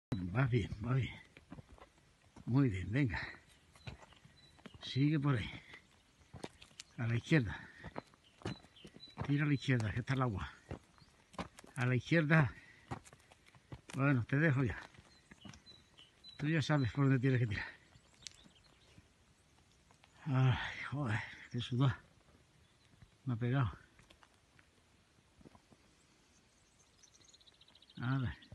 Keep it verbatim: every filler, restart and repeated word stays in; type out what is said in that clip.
Va bien, va bien. Muy bien, venga. Sigue por ahí. A la izquierda. Tira a la izquierda, que está el agua. A la izquierda. Bueno, te dejo ya. Tú ya sabes por dónde tienes que tirar. Ay, joder, qué sudor. Me ha pegado. A ver.